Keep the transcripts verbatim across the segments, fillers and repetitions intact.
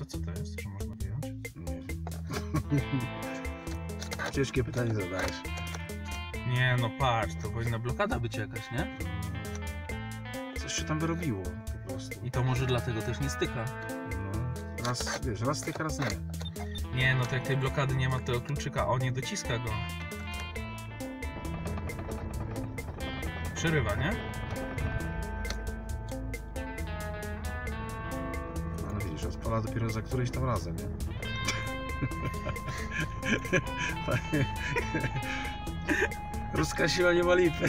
co, co to jest, że można wyjąć? Nie wiem. Ciężkie pytanie zadajesz. Nie no patrz, to powinna blokada być jakaś, nie? Coś się tam wyrobiło po prostu. I to może dlatego też nie styka. No, raz, wiesz, raz tych, raz nie. Nie no, to jak tej blokady nie ma tego kluczyka, o nie dociska go. Przerywa, nie? Ale widzisz, odpala dopiero za którejś tam razem, nie? Ruska siła nie ma lipy.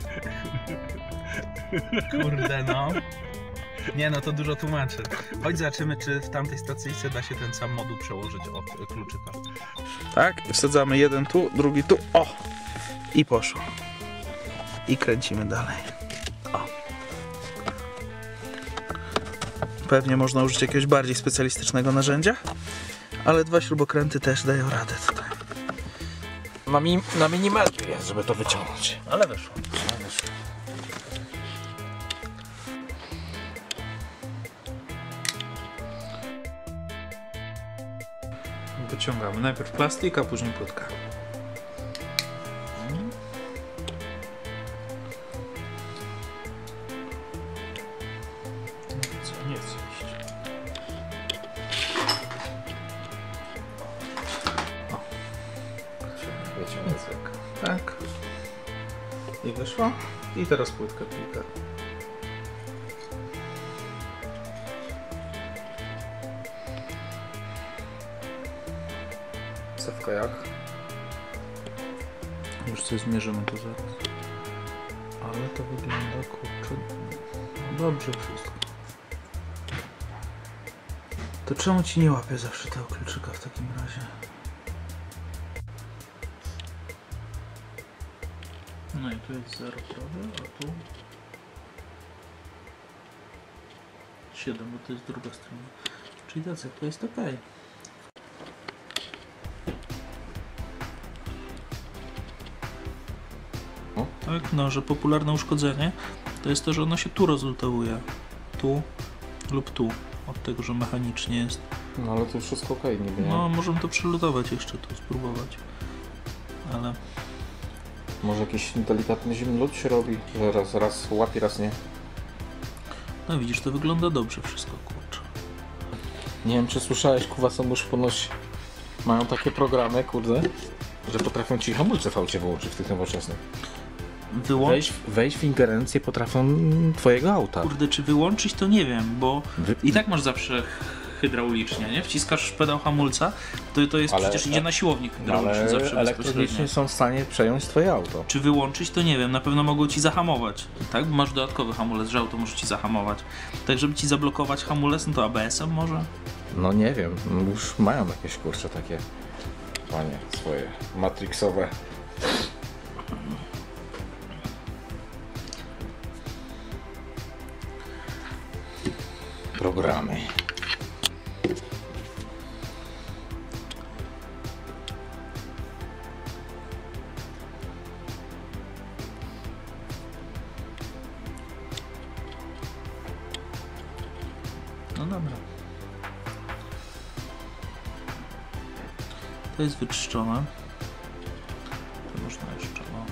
Kurde no. Nie no, to dużo tłumaczy. Chodź zobaczymy, czy w tamtej stacyjce da się ten sam moduł przełożyć od kluczyka. Tak, wsadzamy jeden tu, drugi tu. O! I poszło. I kręcimy dalej. O. Pewnie można użyć jakiegoś bardziej specjalistycznego narzędzia, ale dwa śrubokręty też dają radę tutaj. Na, mi na minimetr jest, żeby to wyciągnąć. Ale wyszło. Ale wyszło. Wyciągamy najpierw plastik, a później płytkę. Co, nie chce iść. O. Wyciągnę. Tak. I wyszło. I teraz płytkę klika. Cewka jak? Już coś zmierzymy to zaraz. Ale to wygląda, kurczę, no dobrze wszystko. To czemu ci nie łapie zawsze tego kluczyka w takim razie? No i tu jest zero prawie, a tu siedem, bo to jest druga strona. Czyli ta cewka jest ok. Tak, no, że popularne uszkodzenie to jest to, że ono się tu rozlutowuje. Tu lub tu. Od tego, że mechanicznie jest. No ale to już wszystko okej, okay, niby nie? No, możemy to przelutować jeszcze tu, spróbować. Ale... Może jakiś delikatny zimny lód się robi, że raz, raz łapie, raz nie. No widzisz, to wygląda dobrze wszystko, kurczę. Nie wiem, czy słyszałeś, kuwa, są już ponoć mają takie programy, kurde, że potrafią ci hamulce w aucie wyłączyć w tych nowoczesnych. Wyłą... Wejść, wejść w ingerencję potrafią twojego auta. Kurde, czy wyłączyć to nie wiem, bo Wy... i tak masz zawsze hydraulicznie, nie? Wciskasz pedał hamulca, to, to jest ale, przecież idzie na siłownik hydrauliczny ale zawsze elektronicznie są w stanie przejąć twoje auto. Czy wyłączyć to nie wiem, na pewno mogą ci zahamować, tak? Bo masz dodatkowy hamulec, że auto może ci zahamować. Tak, żeby ci zablokować hamulec, no to A B S-em może? No nie wiem, już mają jakieś, kurcze, takie, panie, swoje matrixowe programy. No dobra. To jest wyczyszczone. To można jeszcze, no.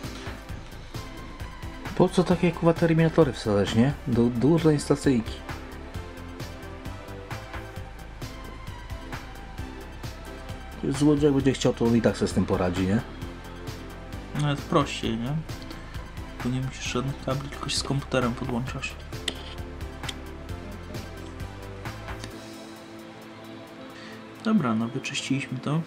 Po co takie kuwa terminatory wsadzać, nie? Do dużej stacyjki. Złodziej będzie chciał, to i tak sobie z tym poradzi, nie? Nawet prościej, nie? Tu nie musisz żadnych kabli, tylko się z komputerem podłączasz. Dobra, no wyczyściliśmy to.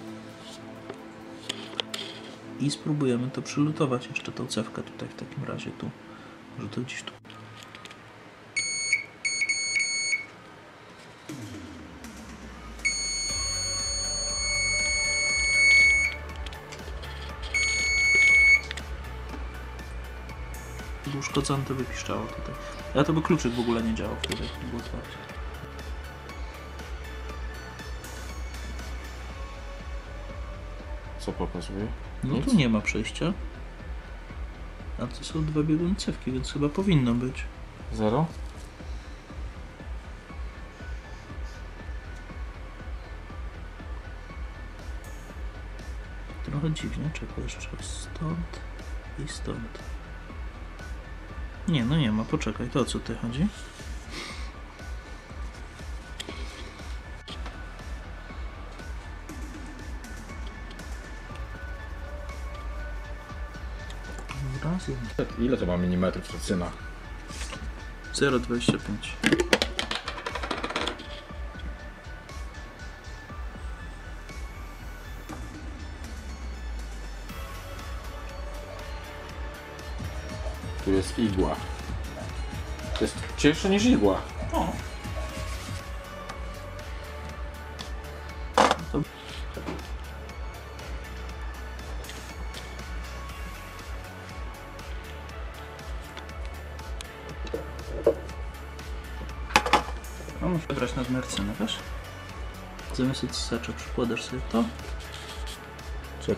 I spróbujemy to przylutować jeszcze tą cewkę tutaj w takim razie tu. Może to gdzieś tu. Uszkodzone to wypiszczało tutaj. A to by kluczyk w ogóle nie działał wtedy, jak było otwarcie. Co pokazuje? No Nic? tu nie ma przejścia. A to są dwa bieguncewki, więc chyba powinno być. Zero? trochę dziwnie, czekaj jeszcze stąd i stąd. Nie, no nie ma, poczekaj, to o co ty chodzi? Raz, jeden. Ile to ma milimetrów ta cyna? zero przecinek dwadzieścia pięć. Tu jest igła. To jest cięższe niż igła. O. To... No muszę brać nadmiarce, no wiesz? Zamiast odsacza przykładasz sobie to. Czek.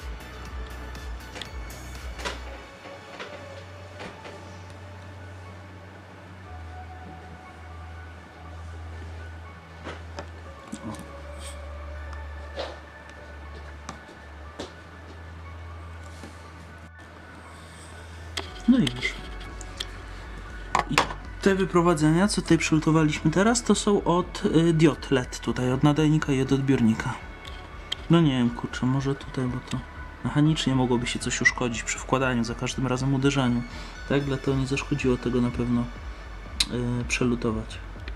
No i już. I te wyprowadzenia, co tutaj przygotowaliśmy teraz, to są od y, diod L E D tutaj, od nadajnika i od odbiornika. No nie wiem, kurczę, może tutaj, bo to mechanicznie mogłoby się coś uszkodzić przy wkładaniu, za każdym razem uderzaniu. Tak, dlatego nie zaszkodziło tego na pewno y, przelutować.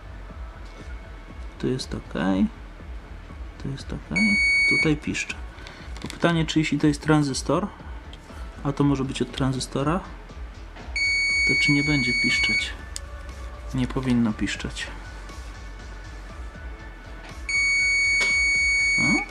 Tu jest ok. Tu jest ok. Tutaj piszcze. To pytanie, czy jeśli to jest tranzystor, a to może być od tranzystora, to czy nie będzie piszczeć? Nie powinno piszczeć. A?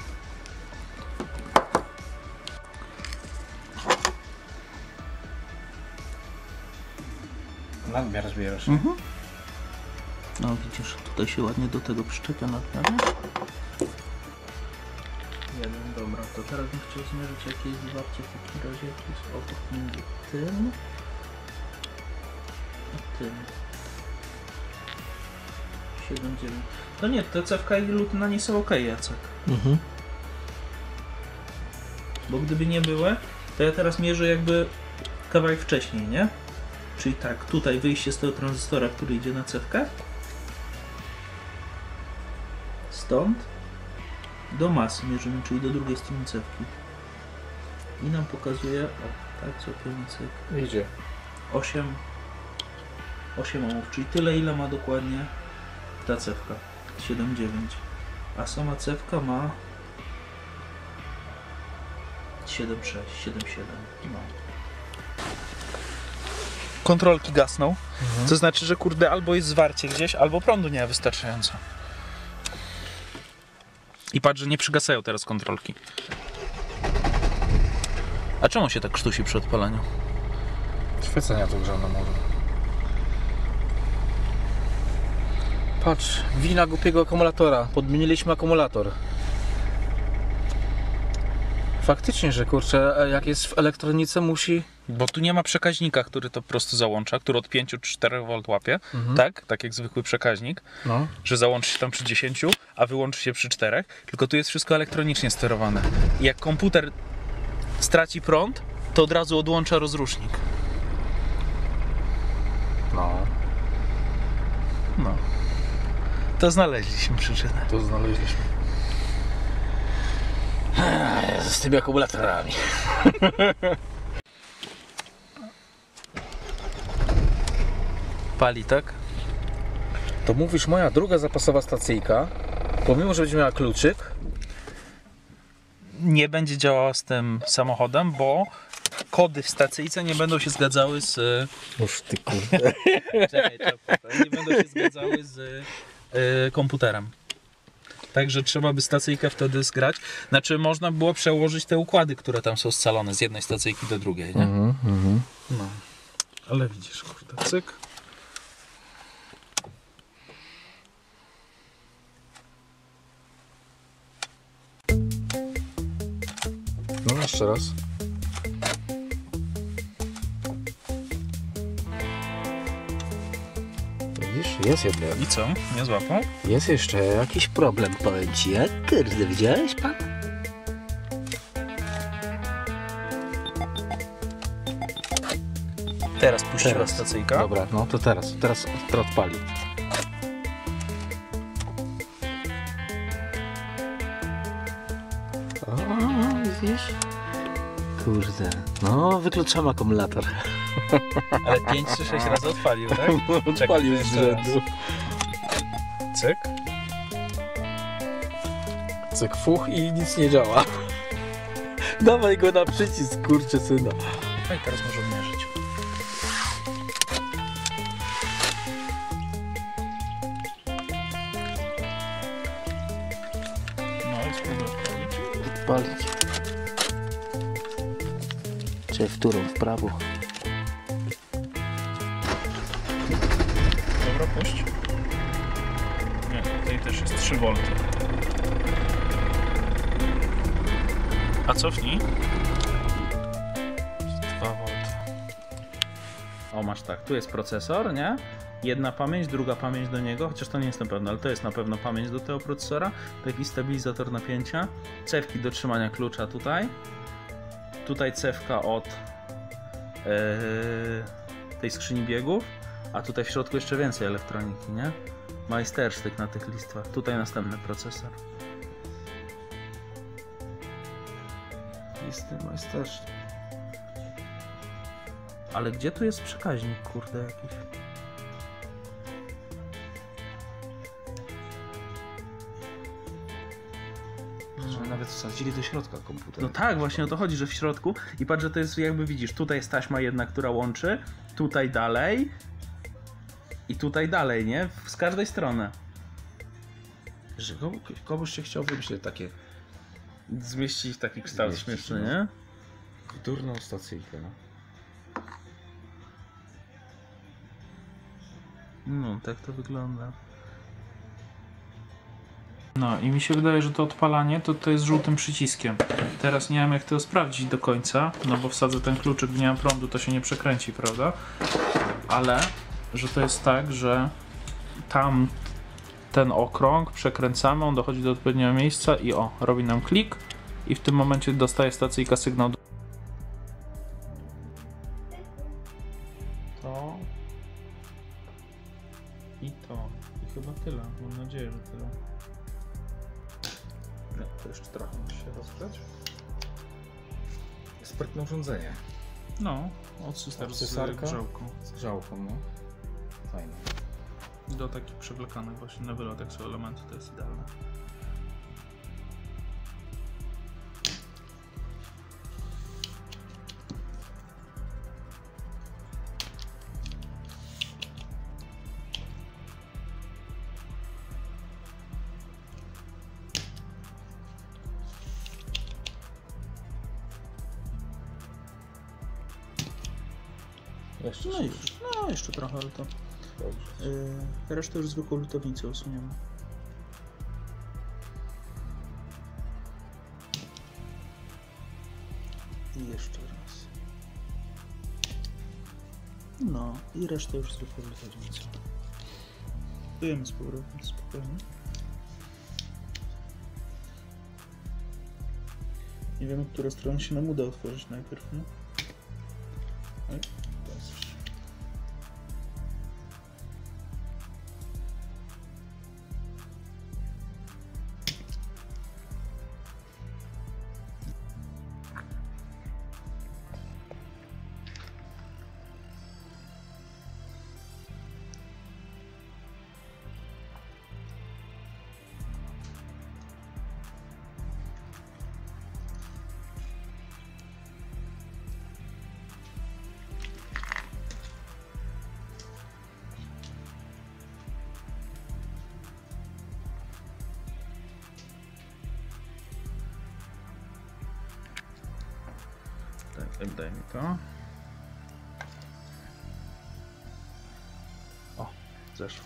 Nadmiar zbierasz. Mhm. No widzisz, tutaj się ładnie do tego przyczepia nadmiar. Jeden, dobra, to teraz bym chciał zmierzyć jakie jest zwarcie w takim razie, jaki jest obok między tym a tym. siedem dziewięć. No nie, te cewka i lutyna nie są ok, Jacek. Mhm. Bo gdyby nie były, to ja teraz mierzę jakby kawałek wcześniej, nie? Czyli tak, tutaj wyjście z tego tranzystora, który idzie na cewkę. Stąd do masy mierzymy, czyli do drugiej strony cewki. I nam pokazuje, o, tak, zupełnie cyk. Idzie. osiem ohmów, czyli tyle, ile ma dokładnie ta cewka. siedem dziewięć. A sama cewka ma siedem sześć, siedem siedem. No. Kontrolki gasną, mhm. To znaczy, że kurde albo jest zwarcie gdzieś, albo prądu nie ma wystarczająco. I patrz, że nie przygasają teraz kontrolki. A czemu się tak krztusi przy odpalaniu? Świecenia tu grzane może. Patrz, wina głupiego akumulatora. Podmieniliśmy akumulator. Faktycznie, że kurczę, jak jest w elektronice musi... Bo tu nie ma przekaźnika, który to po prostu załącza, który od pięć do czterech wolt łapie, mhm. tak? Tak jak zwykły przekaźnik, no. Że załączy się tam przy dziesięciu, a wyłączy się przy czterech, tylko tu jest wszystko elektronicznie sterowane. I jak komputer straci prąd, to od razu odłącza rozrusznik. No. No. To znaleźliśmy przyczynę. To znaleźliśmy. Z tymi akumulatorami. Pali, tak? To mówisz, moja druga zapasowa stacyjka, pomimo, że będzie miała kluczyk, nie będzie działała z tym samochodem, bo kody w stacyjce nie będą się zgadzały z... Już ty kurde. Czekaj, czekaj, nie będą się zgadzały z y, komputerem. Także trzeba by stacyjkę wtedy zgrać. Znaczy można było przełożyć te układy, które tam są scalone z jednej stacyjki do drugiej, nie? Mhm, mhm. No. Ale widzisz, kurde, cyk. No jeszcze raz. Widzisz, jest jednak. I co? Nie złapał? Jest jeszcze jakiś problem, powiem ci. Jak kurde, widziałeś pan? Teraz puściła Teraz. stacyjka. Dobra, no to teraz, teraz, teraz odpali. O, widzisz? Kurde, no wykluczamy akumulator. Ale pięć czy sześć razy odpalił, tak? Odpalił z rzędu. Cyk. Cyk, fuch i nic nie działa. Dawaj go na przycisk, kurczę syna. No i teraz możemy mierzyć. No i spróbuj odpalić. Odpalić. Czy w którą? W prawo? Dobra, puść. Nie, tutaj też jest trzy wolty. A cofnij. dwa wolty. O, masz tak, tu jest procesor, nie? Jedna pamięć, druga pamięć do niego, chociaż to nie jest na pewno, ale to jest na pewno pamięć do tego procesora. Taki stabilizator napięcia. Cewki do trzymania klucza tutaj. Tutaj cewka od yy, tej skrzyni biegów. A tutaj w środku jeszcze więcej elektroniki, nie? Majstersztyk na tych listwach. Tutaj następny procesor. Listy majstersztyk. Ale gdzie tu jest przekaźnik, kurde, jakiś? Że nawet wsadzili do środka komputer. No tak, właśnie o to chodzi, że w środku i patrz, że to jest jakby widzisz, tutaj jest taśma jedna, która łączy, tutaj dalej i tutaj dalej, nie? Z każdej strony. Że komu- komuś się chciał wymyślić takie Zmieścić w taki kształt Zmieścić, śmieszny, no. nie? durną stacyjkę, no. No, tak to wygląda. No i mi się wydaje, że to odpalanie to, to jest żółtym przyciskiem. Teraz nie wiem jak to sprawdzić do końca, no bo wsadzę ten kluczyk, nie mam prądu, to się nie przekręci, prawda? Ale, że to jest tak, że tam ten okrąg przekręcamy, on dochodzi do odpowiedniego miejsca i o, robi nam klik i w tym momencie dostaje stacyjka sygnał do... To... I to. I chyba tyle. Mam nadzieję, że tyle. No, to jeszcze trochę musi się rozgrzać. Sprytne urządzenie. No, odsysar z Odsysarka? grzałką. Z żałką, no. Fajne. Do takich przewlekanych właśnie na wylot, jak są elementy, to jest idealne. Jeszcze No już, no jeszcze trochę, ale to... Yy, resztę już zwykłą lutownicę usuniemy. I jeszcze raz. No i resztę już zwykłą lutownicę. Dujemy z powrotem, spokojnie. Nie wiemy, która strona się nam uda otworzyć najpierw, nie? Oj, teraz. Tak, daj mi to. O, zeszło.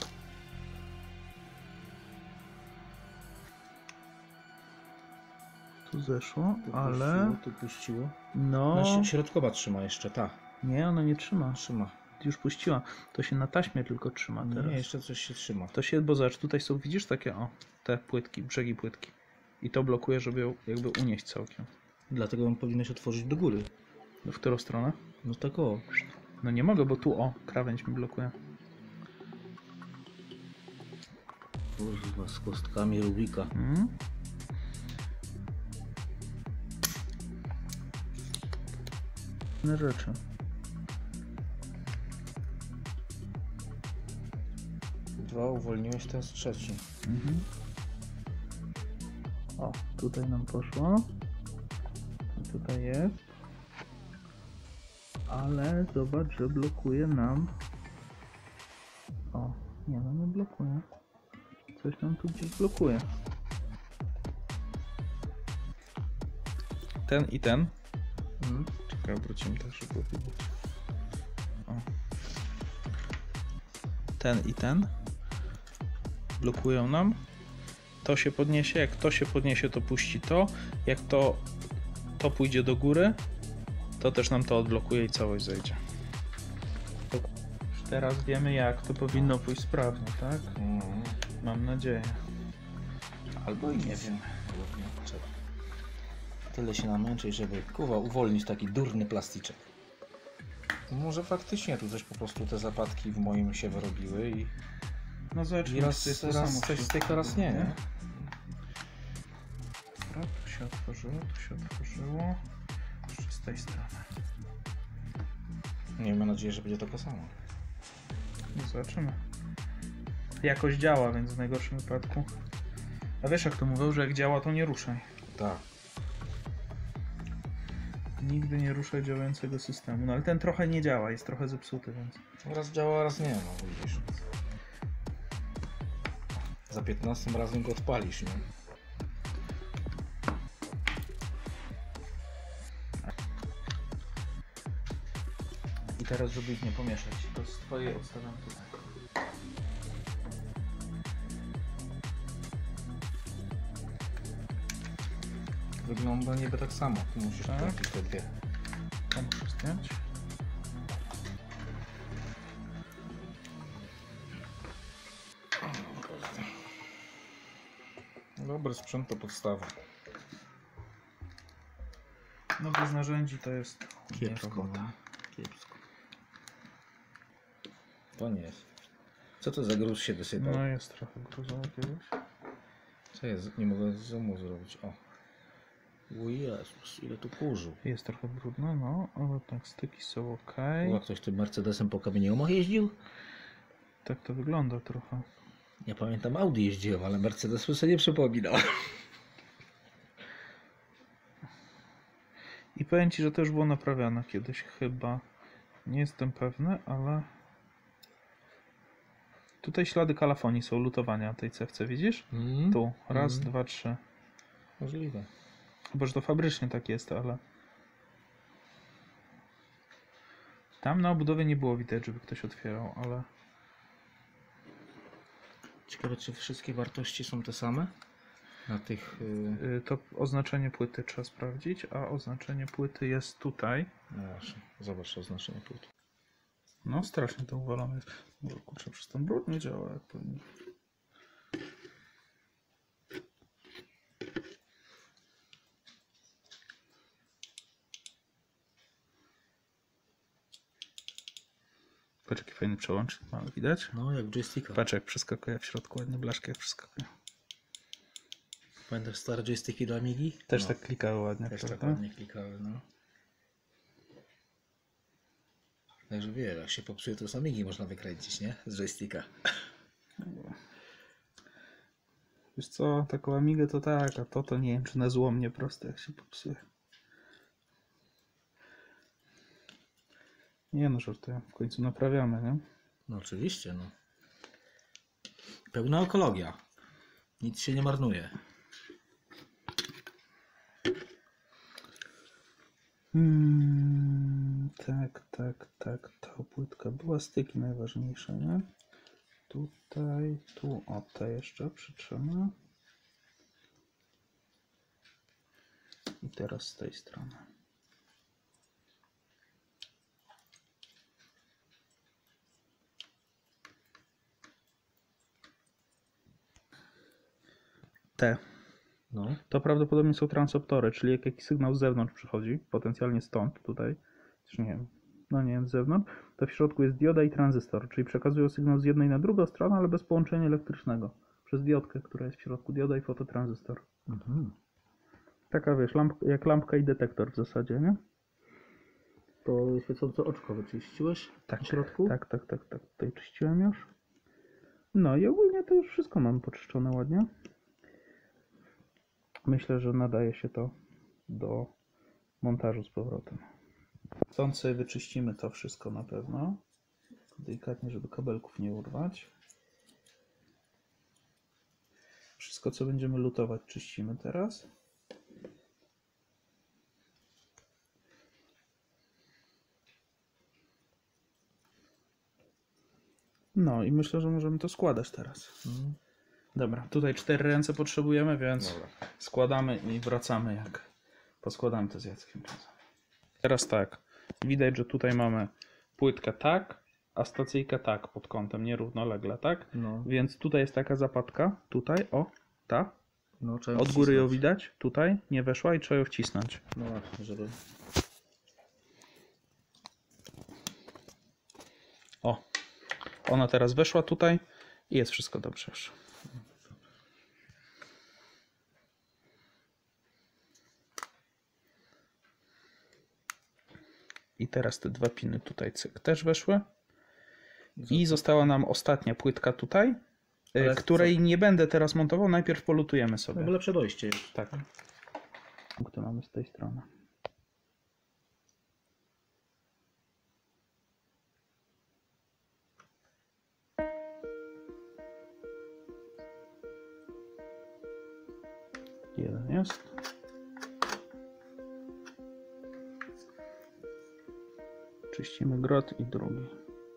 Tu zeszło, ale... Tu puściło. No... No, środkowa trzyma jeszcze, ta. Nie, ona nie trzyma. Trzyma. Już puściła. To się na taśmie tylko trzyma teraz. Nie, jeszcze coś się trzyma. To się, bo zobacz, tutaj są, widzisz, takie o, te płytki, brzegi płytki. I to blokuje, żeby ją jakby unieść całkiem. Dlatego ją powinieneś otworzyć do góry. W którą stronę? No tak o. No nie mogę, bo tu o, krawędź mi blokuje. Kurwa, z kostkami Rubika. Hmm? Inne rzeczy. Dwa, uwolniłeś, ten z trzeci. Mhm. O, tutaj nam poszło. I tutaj jest. Ale zobacz, że blokuje nam. O, nie no, nie blokuje. Coś nam tu gdzieś blokuje. Ten i ten. Mhm. Czekaj, obrócimy tak, żeby widać. O. Ten i ten blokują nam. To się podniesie, jak to się podniesie, to puści to. Jak to, to pójdzie do góry, to też nam to odblokuje i całość zejdzie. Teraz wiemy, jak to powinno pójść sprawnie, tak? Mhm. Mam nadzieję. Albo i nie wiem. Tyle się namęczyć, żeby kuwa uwolnić taki durny plastyczek. Może faktycznie tu coś po prostu te zapadki w moim się wyrobiły i, No zobacz, i raz, raz coś styka, raz nie, nie? Dobra, tu się otworzyło, tu się otworzyło. Jeszcze z tej strony. Miejmy nadzieję, że będzie to samo. No zobaczymy. Jakoś działa, więc w najgorszym wypadku. A wiesz, jak to mówią, że jak działa, to nie ruszaj. Tak. Nigdy nie ruszaj działającego systemu. No ale ten trochę nie działa, jest trochę zepsuty, więc... Raz działa, raz nie, no widzisz. Za piętnastym razem go odpalisz, nie? I teraz, żeby ich nie pomieszać, to z twojej odstawiam tutaj. Wygląda niby tak samo. Tu musisz Tak. trafić te dwie. To muszę zdjąć. Dobry sprzęt to podstawa. No bez narzędzi to jest Kiepsko, robota. no. Kiepsko. To nie jest. Co to za gruz się wysypał? No jest trochę gruzu jakiegoś. Co jest? Nie mogę zoomu zrobić. O. O Jezus, ile tu kurzu. Jest trochę brudno, no, ale tak styki są ok. Chyba ktoś tym Mercedesem po kamieniomach jeździł? Tak to wygląda trochę. Ja pamiętam, Audi jeździłem, ale Mercedesu sobie nie przypominał. I powiem ci, że to już było naprawiane kiedyś chyba. Nie jestem pewny, ale... Tutaj ślady kalafonii są, lutowania tej cewce, widzisz? Mm. Tu, raz, Mm. dwa, trzy. Możliwe. Chyba, że to fabrycznie tak jest, ale... Tam na obudowie nie było widać, żeby ktoś otwierał, ale... Ciekawe, czy wszystkie wartości są te same? Na tych... Yy... Y, To oznaczenie płyty trzeba sprawdzić, a oznaczenie płyty jest tutaj. No właśnie, zobacz oznaczenie płyty. No strasznie to uwalone jest. Może kurczę, przez ten brud nie działa jak powinno. Patrz jaki fajny przełącznik mamy, widać? No, jak joysticka. Patrz jak przeskakuje w środku, ładnie blaszki jak przeskakuje. Pamiętasz stare joysticki do Amigi? Też no. tak klikały ładnie, Też prawda? tak ładnie klikały, no. Także wiele, jak się popsuje, to z Amigi można wykręcić, nie? Z joysticka. Wiesz co, taką Amigę to tak, a to to nie wiem, czy na złomnie proste jak się popsuje. Nie no, żartuję, w końcu naprawiamy, nie? No oczywiście, no. Pełna ekologia. Nic się nie marnuje. Hmm, tak, tak, tak, ta płytka była, styki najważniejsze, nie? Tutaj, tu, o, te jeszcze przytrzymam. I teraz z tej strony. Te. No. To prawdopodobnie są transoptory, czyli jak jakiś sygnał z zewnątrz przychodzi, potencjalnie stąd, tutaj, też nie wiem, no nie wiem, z zewnątrz, to w środku jest dioda i tranzystor, czyli przekazują sygnał z jednej na drugą stronę, ale bez połączenia elektrycznego. Przez diodkę, która jest w środku, dioda i fototranzystor. Mhm. Taka, wiesz, lampka, jak lampka i detektor w zasadzie, nie? To świecące oczko wyczyściłeś tak, w środku? Tak, tak, tak, tak. Tutaj czyściłem już. No i ogólnie to już wszystko mam poczyszczone ładnie. Myślę, że nadaje się to do montażu z powrotem. Stąd sobie wyczyścimy to wszystko na pewno. Delikatnie, żeby kabelków nie urwać. Wszystko, co będziemy lutować, czyścimy teraz. No i myślę, że możemy to składać teraz. Mhm. Dobra, tutaj cztery ręce potrzebujemy, więc Dobra. składamy i wracamy, jak poskładamy to z Jackiem. Teraz tak, widać, że tutaj mamy płytkę tak, a stacyjkę tak pod kątem, nierównolegle, tak? No. Więc tutaj jest taka zapadka, tutaj, o, ta. No, od góry wcisnąć. Ją widać, tutaj, nie weszła i trzeba ją wcisnąć. No właśnie, żeby... O, ona teraz weszła tutaj i jest wszystko dobrze już. I teraz te dwa piny tutaj cyk też weszły. I została nam ostatnia płytka tutaj, Ale której co? nie będę teraz montował. Najpierw polutujemy sobie. No lepsze dojście już. Tak. Punkty mamy z tej strony. Jeden jest. Czyścimy grot i drugi.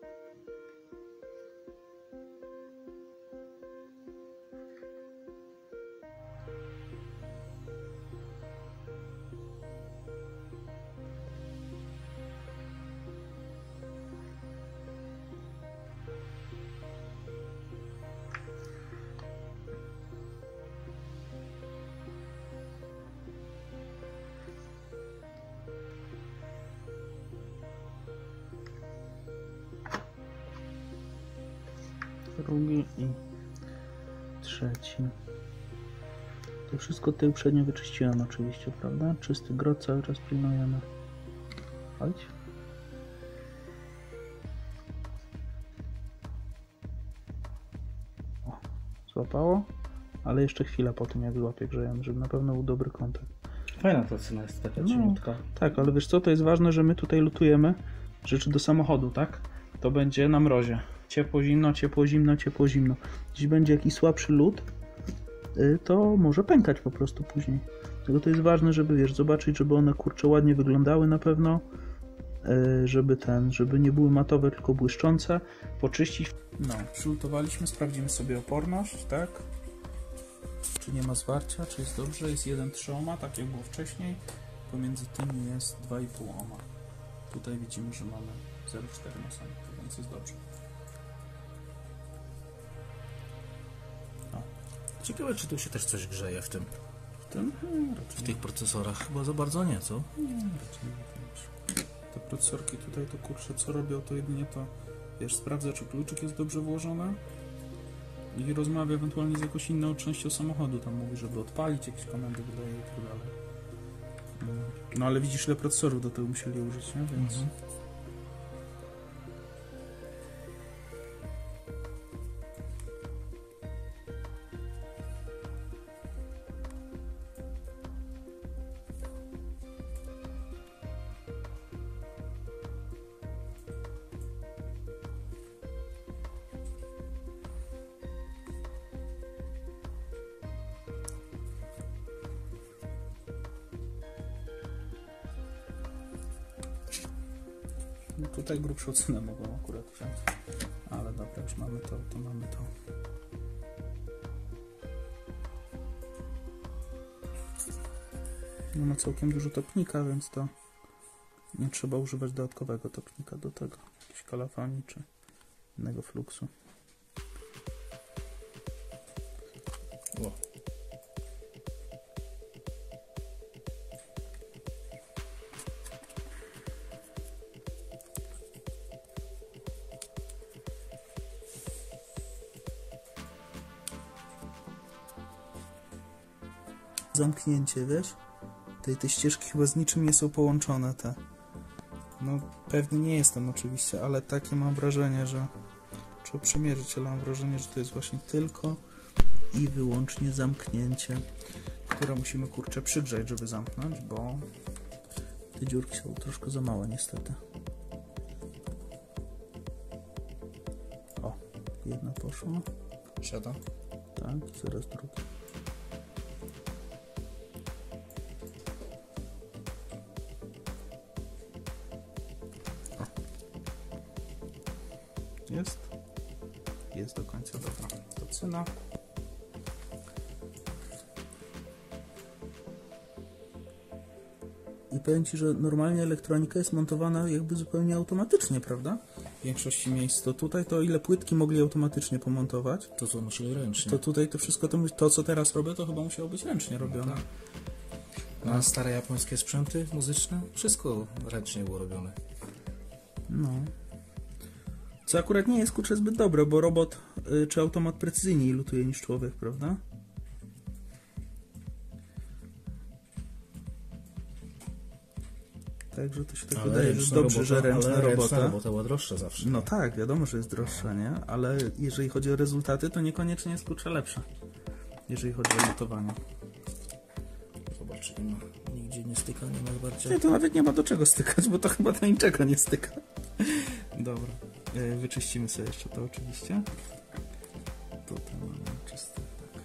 Drugi i trzeci. To wszystko tutaj uprzednio wyczyściłem oczywiście, prawda? Czysty grot cały czas pilnujemy. Chodź. O, złapało, ale jeszcze chwilę po tym jak złapie grzejemy, żeby na pewno był dobry kontakt. Fajna ta cena jest taka cieniutka. No, tak, ale wiesz co, to jest ważne, że my tutaj lutujemy rzeczy do samochodu, tak? To będzie na mrozie. Ciepło, zimno, ciepło, zimno, ciepło, zimno. Jeśli będzie jakiś słabszy lód, to może pękać po prostu później. Dlatego to jest ważne, żeby wiesz, zobaczyć, żeby one kurczę ładnie wyglądały na pewno, żeby ten, żeby nie były matowe, tylko błyszczące, poczyścić. No, przylutowaliśmy, sprawdzimy sobie oporność, tak? Czy nie ma zwarcia, czy jest dobrze, jest jeden przecinek trzy ohma, tak jak było wcześniej, pomiędzy tymi jest dwa i pół ohma. Tutaj widzimy, że mamy zero przecinek cztery na samym, więc jest dobrze. Ciekawe, czy tu się też coś grzeje w tym. W tym? Hmm, w tych procesorach chyba za bardzo nie, co? Nie, raczej nie. Te procesorki tutaj to kurczę, co robią, to jedynie to, wiesz, sprawdza, czy kluczyk jest dobrze włożony i rozmawia ewentualnie z jakąś inną częścią samochodu. Tam mówi, żeby odpalić jakieś komendy, wydaje i tak dalej. No ale widzisz, ile procesorów do tego musieli użyć, nie? Więc... Mhm. No tutaj grubszą cenę mogą akurat wziąć, ale dobra, już mamy to, to mamy to. No ma całkiem dużo topnika, więc to nie trzeba używać dodatkowego topnika do tego, jakiejś kalafani czy innego fluksu. O. zamknięcie, wiesz? Te, te ścieżki chyba z niczym nie są połączone te. No pewnie nie jestem oczywiście, ale takie mam wrażenie, że trzeba przymierzyć, ale mam wrażenie, że to jest właśnie tylko i wyłącznie zamknięcie, które musimy kurczę przygrzać, żeby zamknąć, bo te dziurki są troszkę za małe niestety. O, jedna poszła. Siada? Tak, zaraz druga. Jest. Jest do końca, dobra. To cyna. I powiem Ci, że normalnie elektronika jest montowana jakby zupełnie automatycznie, prawda? W większości miejsc. To tutaj to ile płytki mogli automatycznie pomontować? To co musieli ręcznie. To tutaj to wszystko, to, to co teraz robię, to chyba musiało być ręcznie robione. No, a stare japońskie sprzęty muzyczne? Wszystko ręcznie było robione. No. Co akurat nie jest kurczę zbyt dobre, bo robot y, czy automat precyzyjniej lutuje niż człowiek, prawda? Także to się tak Ale wydaje, że dobrze, robota, że ręczna ale robota. Ręczna robota była droższa zawsze. No tak, wiadomo, że jest droższa, nie? Ale jeżeli chodzi o rezultaty, to niekoniecznie jest kurczę lepsza. Jeżeli chodzi o lutowanie. Zobacz, czy nie ma, nigdzie nie styka, nie ma bardziej. Nie, to nawet nie ma do czego stykać, bo to chyba do niczego nie styka. Dobra, e, wyczyścimy sobie jeszcze to oczywiście. Tutaj mamy czyste, tak.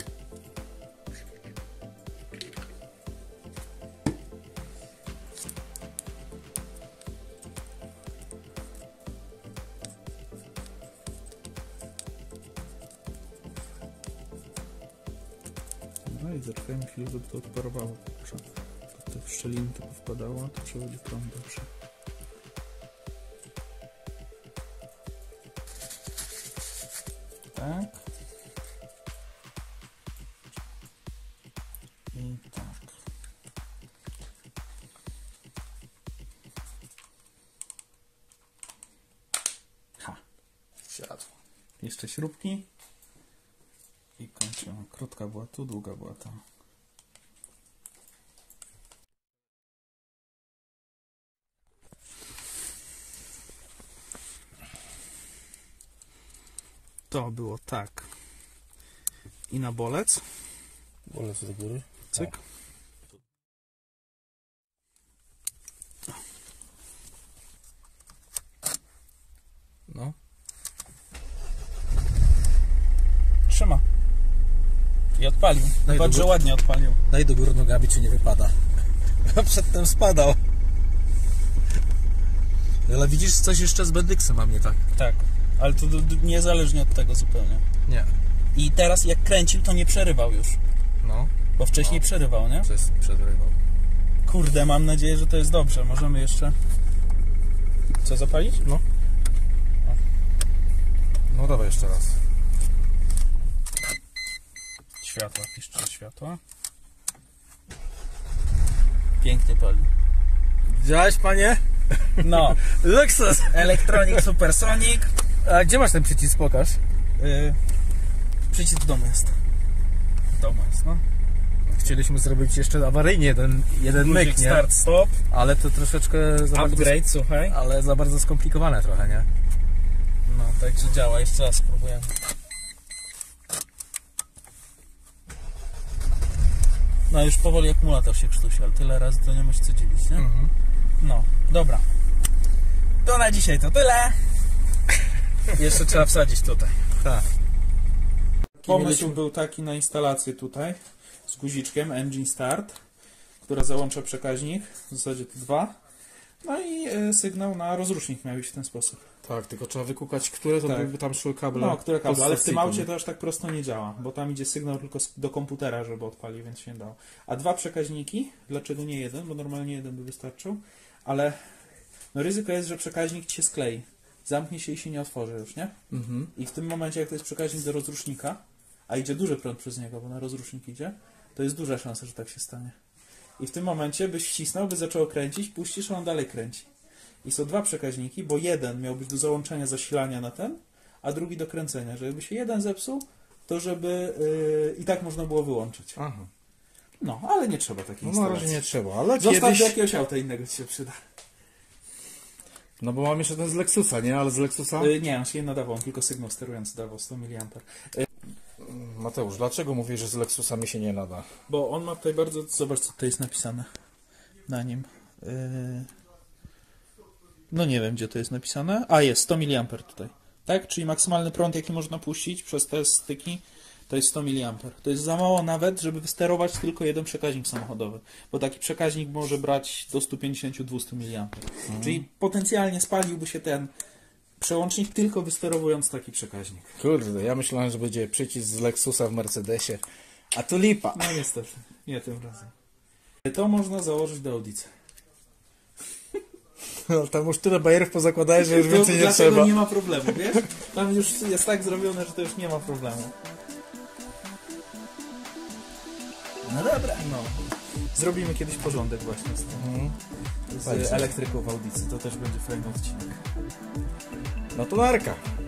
No i zaczekajmy chwilę, żeby to odparowało. Kurczę. To te szczeliny to powpadało, to trzeba będzie prąd dobrze. Tak. I tak. Ha. Siadło. Jeszcze śrubki. I kończymy. Krótka była tu, długa była tam. To było tak. I na bolec. Bolec do góry. Cyk. No. Trzyma. I odpalił. Daj Patrz, do że góry. ładnie odpalił. Daj do góry nogami, czy nie wypada. Przedtem spadał. Ale widzisz, coś jeszcze z Bendyksem mam nie tak. Tak. Ale to d- d- niezależnie od tego zupełnie. Nie. I teraz jak kręcił, to nie przerywał już. No. Bo wcześniej No. przerywał, nie? Przez przerywał. Kurde, mam nadzieję, że to jest dobrze. Możemy jeszcze... Co, zapalić? No. No dawaj jeszcze raz. Światła, piszcze światła. Pięknie pali. Widziałeś, panie? No. Luksus! Electronic Supersonic. A gdzie masz ten przycisk? Pokaż. Yy, przycisk w domu jest. W domu jest, no. Chcieliśmy zrobić jeszcze awaryjnie jeden, jeden myk, Guzik nie? start, stop. Ale to troszeczkę za bardzo, Upgrade, słuchaj. ale za bardzo skomplikowane trochę, nie? No, także działa. Jeszcze raz spróbujemy. No, już powoli akumulator się krztusi, ale tyle razy to nie ma się co dziwić, nie? Mhm. No, dobra. To na dzisiaj to tyle. Jeszcze trzeba wsadzić tutaj. Tak. Pomysł był taki na instalację tutaj z guziczkiem Engine Start, która załącza przekaźnik, w zasadzie to dwa. No i y, sygnał na rozrusznik miał iść w ten sposób. Tak, tylko trzeba wykukać, które to Tak. byłby tam szły kable. No, które kable, ale w tym podstacyjne. aucie to aż tak prosto nie działa, bo tam idzie sygnał tylko z- do komputera, żeby odpalił, więc się nie dało. A dwa przekaźniki, dlaczego nie jeden, bo normalnie jeden by wystarczył, ale no ryzyko jest, że przekaźnik ci się sklei, zamknie się i się nie otworzy już, nie? Mhm. I w tym momencie, jak to jest przekaźnik do rozrusznika, a idzie duży prąd przez niego, bo na rozrusznik idzie, to jest duża szansa, że tak się stanie. I w tym momencie byś wcisnął, by zaczęło kręcić, puścisz, a on dalej kręci. I są dwa przekaźniki, bo jeden miał być do załączenia zasilania na ten, a drugi do kręcenia. Żeby się jeden zepsuł, to żeby yy, i tak można było wyłączyć. Aha. No, ale nie trzeba takiej No na instalacji. razie nie trzeba, ale Zostaw kiedyś... do jakiegoś auta innego ci się przyda. No bo mam jeszcze ten z Lexusa, nie? Ale z Lexusa... Y, nie, on się nie nadawał, on tylko sygnał sterujący dawał sto miliamperów. Mateusz, dlaczego mówisz, że z Lexusa mi się nie nada? Bo on ma tutaj bardzo... Zobacz, co tutaj jest napisane na nim. Yy... No nie wiem, gdzie to jest napisane. A, jest, sto miliamperów tutaj. Tak? Czyli maksymalny prąd, jaki można puścić przez te styki, to jest sto miliamperów. To jest za mało nawet, żeby wysterować tylko jeden przekaźnik samochodowy. Bo taki przekaźnik może brać do sto pięćdziesiąt do dwustu miliamperów. Mhm. Czyli potencjalnie spaliłby się ten przełącznik tylko wysterowując taki przekaźnik. Kurde, ja myślałem, że będzie przycisk z Lexusa w Mercedesie, a tu lipa. No niestety, nie tym razem. To można założyć do audycji. No, tam już tyle bajerów pozakładałeś, że już To więcej nie dlatego trzeba. nie ma problemu, wiesz? Tam już jest tak zrobione, że to już nie ma problemu. No dobra. No. Zrobimy kiedyś porządek właśnie z tym. Mhm. Z elektryką w audycji. To też będzie fajny odcinek. No to narka.